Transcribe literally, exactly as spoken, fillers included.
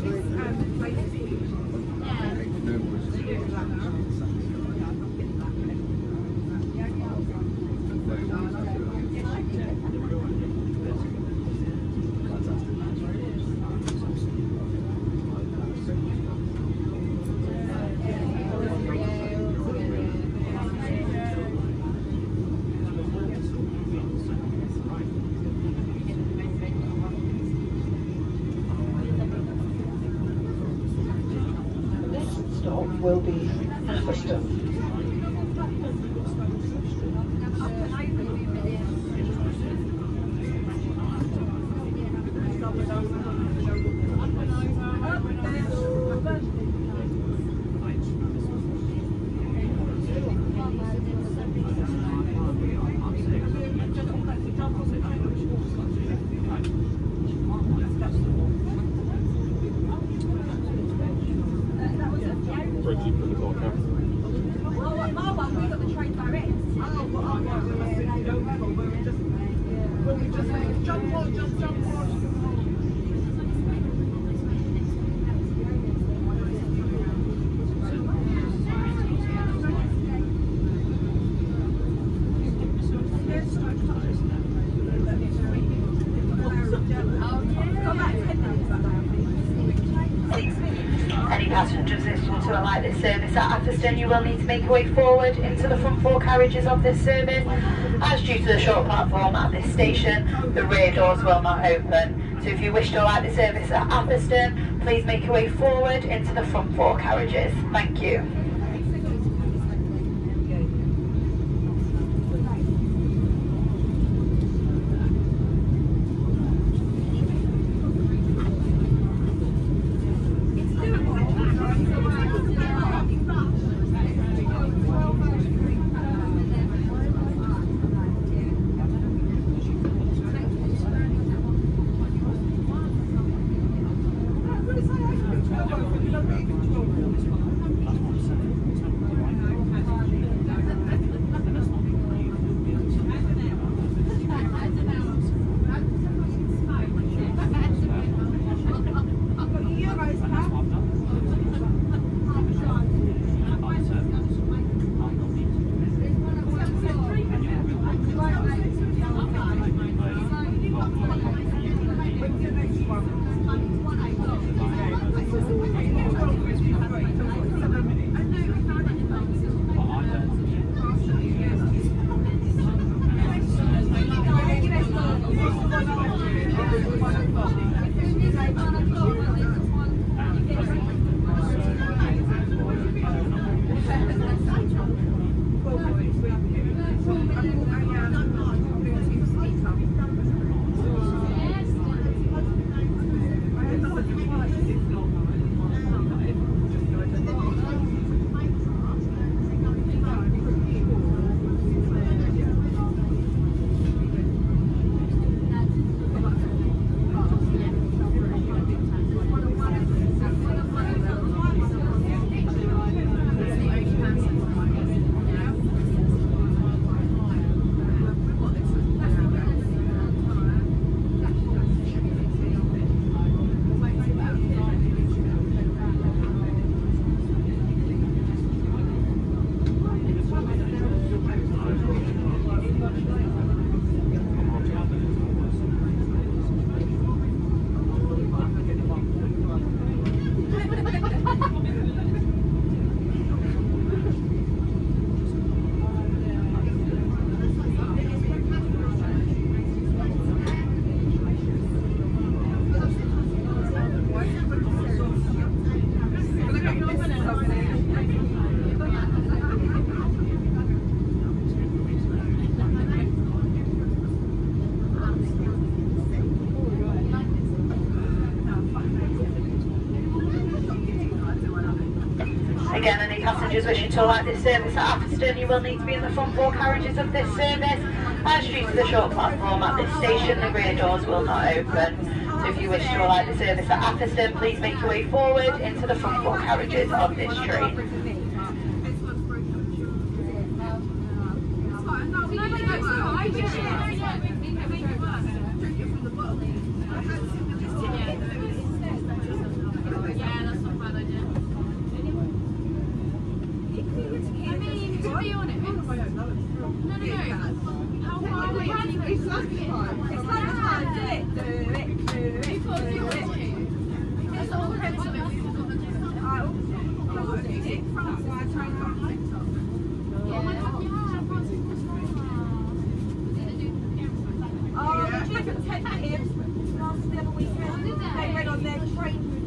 Will be Atherstone. Passengers wishing to alight this service at Atherstone, you will need to make your way forward into the front four carriages of this service, as due to the short platform at this station, the rear doors will not open. So if you wish to alight the service at Atherstone, please make your way forward into the front four carriages. Thank you. Again, any passengers wishing to alight this service at Atherstone, you will need to be in the front four carriages of this service. As due to the short platform at this station, the rear doors will not open. So if you wish to alight the service at Atherstone, please make your way forward into the front four carriages of this train. lunchtime. Do it. Do it. Do it. Do it. That's all premise of it. Oh, the kids at ten here last the other weekend. They went on their train.